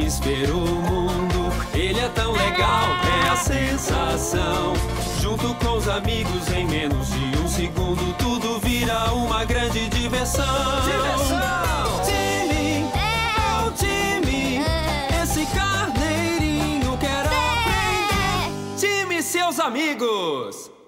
feliz ver o mundo. Ele é tão legal, é a sensação. Junto com os amigos, em menos de um segundo, tudo vira uma grande diversão. Diversão! Timmy, é o Timmy. Esse carneirinho quer aprender. Timmy e seus amigos.